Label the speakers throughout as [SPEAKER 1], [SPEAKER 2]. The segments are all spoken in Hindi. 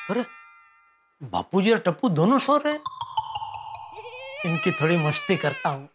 [SPEAKER 1] अरे बापूजी और टप्पू दोनों सो रहे हैं। इनकी थोड़ी मस्ती करता हूँ।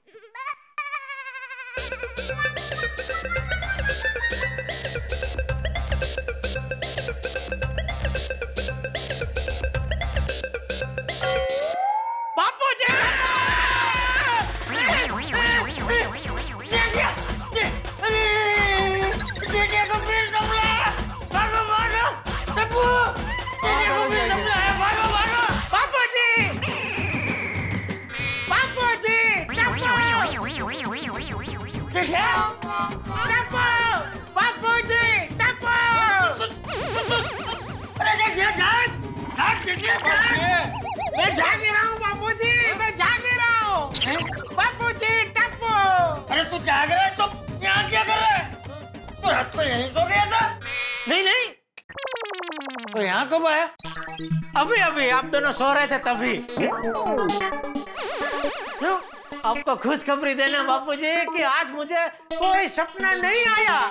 [SPEAKER 1] मैं जाग ही रहा हूँ बापूजी, मैं जाग ही रहा हूँ। बापूजी, टप्पू।
[SPEAKER 2] अरे तू जाग रहा है तो यहाँ क्या कर रहा है? तो रात को यहीं सो गया था?
[SPEAKER 1] नहीं नहीं,
[SPEAKER 2] तो यहाँ कब आया?
[SPEAKER 1] अभी अभी आप दोनों सो रहे थे तभी। क्यों? आपको खुशखबरी देना बापूजी कि आज मुझे कोई सपना नहीं आया।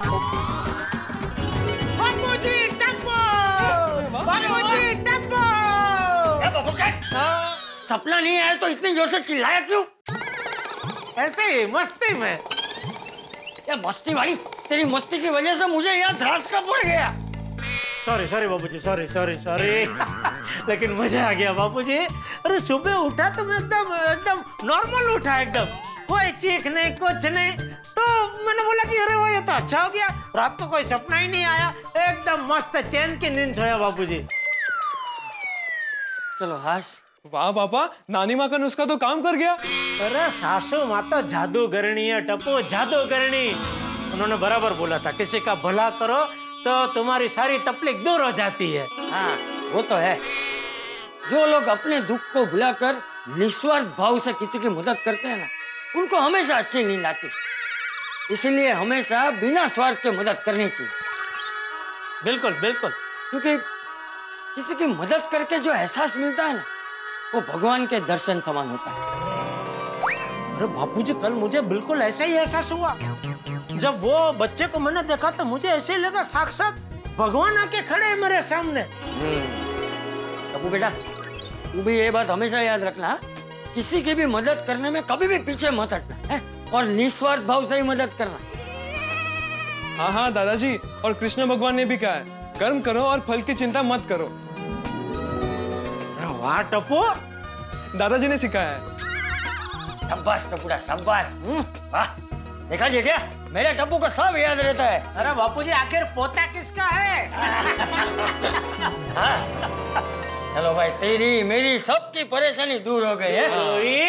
[SPEAKER 1] बापूजी, टप्पू। बापूजी, टप्पू।
[SPEAKER 2] सपना नहीं आया तो इतनी जोर से चिल्लाया क्यों?
[SPEAKER 1] ऐसे ही मस्ती में।
[SPEAKER 2] ये मस्ती वाली, तेरी मस्ती की वजह से मुझे यहाँ ध्रास का पड़ गया।
[SPEAKER 1] Sorry sorry Bapuji, sorry sorry sorry. लेकिन मजा आ गया बापूजी। अरे सुबह उठा तो मैं एकदम नॉर्मल उठा, एकदम कोई चीख नहीं कुछ नहीं। तो मैंने बोला कि अरे वाह ये तो अच्छा हो गया, रात को कोई सपना ही नहीं आया, एकदम मस्त चैन की नींद सोया बापूजी।
[SPEAKER 2] चलो हाश।
[SPEAKER 3] वाह पापा, नानी माँ का नुस्खा तो काम कर गया।
[SPEAKER 1] अरे सासू माँ तो जादूगरनी है टप्पू, जादूगरनी। उन्होंने बराबर बोला था, किसी का भला करो तो तुम्हारी सारी तकलीफ दूर हो जाती है।
[SPEAKER 2] हाँ वो तो है। जो लोग अपने दुख को भुलाकर निस्वार्थ भाव से किसी की मदद करते हैं ना, उनको हमेशा अच्छी नींद आती। इसलिए हमेशा बिना स्वार्थ के मदद करनी चाहिए।
[SPEAKER 1] बिल्कुल बिल्कुल।
[SPEAKER 2] क्योंकि किसी की मदद करके जो एहसास मिलता है ना, वो भगवान के दर्शन समान होता है।
[SPEAKER 1] अरे बापूजी, कल मुझे बिल्कुल ऐसा ही एहसास हुआ। जब वो बच्चे को मैंने देखा तो मुझे ऐसे ही लगा साक्षात भगवान आके खड़े हैं मेरे सामने।
[SPEAKER 2] टप्पू बेटा, तू भी ये बात हमेशा याद रखना, किसी की भी मदद करने में कभी भी पीछे मत हटना है, और निस्वार्थ भाव से ही मदद करना।
[SPEAKER 3] हाँ हाँ दादाजी, और कृष्ण भगवान ने भी कहा है, कर्म करो और फल की चिंता मत करो।
[SPEAKER 1] वाह टप्पू,
[SPEAKER 3] दादाजी ने सिखाया है।
[SPEAKER 2] शाबाश टप्पूड़ा, शाबाश। वाह, देखा जेठिया, मेरे टप्पू को सब याद रहता है।
[SPEAKER 1] अरे बापूजी, आखिर पोता किसका है?
[SPEAKER 2] चलो भाई, तेरी मेरी सबकी परेशानी दूर हो गई है।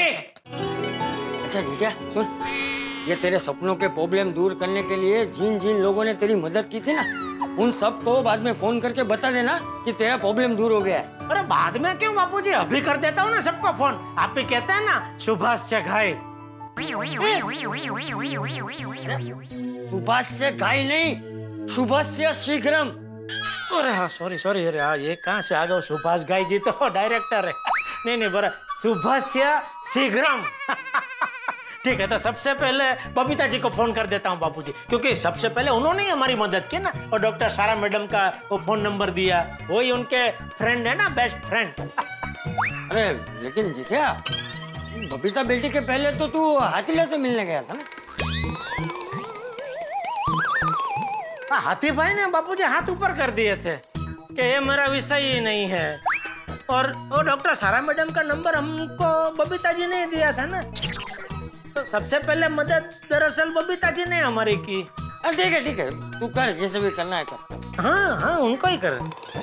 [SPEAKER 2] अच्छा जेठिया सुन, ये तेरे सपनों के प्रॉब्लम दूर करने के लिए जिन जिन लोगों ने तेरी मदद की थी ना, उन सबको बाद में फोन करके बता देना कि तेरा प्रॉब्लम दूर हो गया है।
[SPEAKER 1] अरे बाद में क्यों बापूजी, अभी कर देता हूँ ना सबको फोन। आप ही कहते हैं ना, सुभाष चघाई।
[SPEAKER 2] सुभाष से घाई नहीं, सुभाष से शीघ्रम।
[SPEAKER 1] अरे हाँ सॉरी सॉरी। अरे हाँ, ये कहाँ से आ गए? सुभाष घाई जी तो डायरेक्टर है। नहीं नहीं, बरा सुभाष शीघ्रम। ठीक है, तो सबसे पहले बबीता जी को फोन कर देता हूँ बापूजी, क्योंकि सबसे पहले उन्होंने ही हमारी मदद की ना, और डॉक्टर सारा मैडम का वो फोन नंबर दिया, वही उनके फ्रेंड है ना, बेस्ट फ्रेंड।
[SPEAKER 2] अरे लेकिन जीठिया, बबीता बेटी के पहले तो तू हाथीला से मिलने गया था ना?
[SPEAKER 1] हाथी भाई ने बापूजी हाथ ऊपर कर दिए थे कि ये मेरा विषय ही नहीं है, और वो डॉक्टर सारा मैडम का नंबर हमको बबीता जी ने दिया था ना, तो सबसे पहले मदद दरअसल बबीता जी ने हमारी की।
[SPEAKER 2] ठीक है, तू कर, जैसे भी करना है कर।
[SPEAKER 1] हाँ हाँ, उनको ही कर।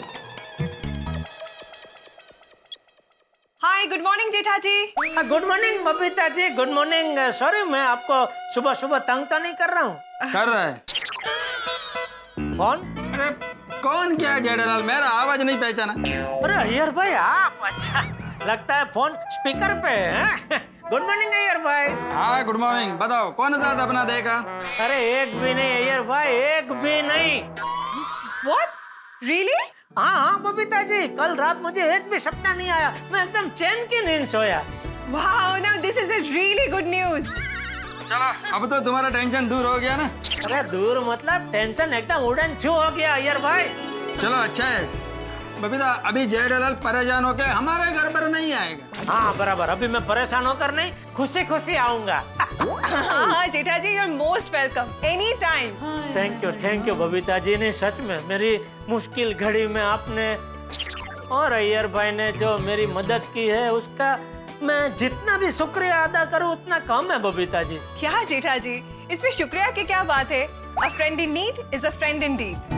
[SPEAKER 4] Hi, good morning Jetha ji.
[SPEAKER 1] Good morning Babita ji, good morning. Sorry, मैं आपको सुबह सुबह तंग तो नहीं कर रहा हूँ?
[SPEAKER 5] कर रहा है।
[SPEAKER 1] कौन?
[SPEAKER 5] अरे कौन क्या जेठालाल, मेरा आवाज नहीं पहचाना?
[SPEAKER 1] अरे अय्यर भाई आप, अच्छा लगता है फोन स्पीकर पे है। गुड मॉर्निंग अय्यर भाई।
[SPEAKER 5] हाँ गुड मॉर्निंग, बताओ कौन सा अपना देखा?
[SPEAKER 1] अरे एक भी नहीं अय्यर भाई, एक भी नहीं।
[SPEAKER 4] What? Really?
[SPEAKER 1] हाँ हाँ बबीता जी, कल रात मुझे एक भी सपना नहीं आया, मैं एकदम चैन की नींद सोया।
[SPEAKER 4] Wow, now this is a really good news.
[SPEAKER 5] चलो अब तो तुम्हारा टेंशन दूर हो गया ना?
[SPEAKER 1] अरे दूर मतलब टेंशन एकदम उड़न छू हो गया अय्यर भाई।
[SPEAKER 5] चलो अच्छा है, बबीता अभी जेठालाल परेशान होके हमारे घर पर नहीं आएगा।
[SPEAKER 1] हाँ बराबर, अभी मैं परेशान होकर नहीं, खुशी खुशी आऊंगा।
[SPEAKER 4] हाँ Jetha ji, you're most welcome anytime।
[SPEAKER 1] Thank you Babita ji ने, सच में मेरी मुश्किल घड़ी में आपने और अय्यर भाई ने जो मेरी मदद की है उसका मैं जितना भी शुक्रिया अदा करूं उतना कम है बबीता जी।
[SPEAKER 4] क्या जेठा जी, इसमें शुक्रिया की क्या बात है? A friend in need is a friend indeed।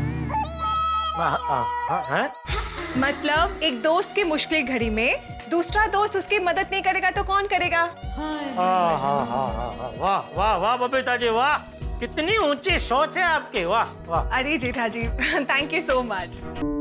[SPEAKER 1] हैं?
[SPEAKER 4] मतलब एक दोस्त की मुश्किल घड़ी में दूसरा दोस्त उसकी मदद नहीं करेगा तो कौन करेगा?
[SPEAKER 1] वाह वाह वाह बबीता जी वाह, कितनी ऊंची सोच है आपकी, वाह वाह।
[SPEAKER 4] अरे Jetha ji, thank you so much.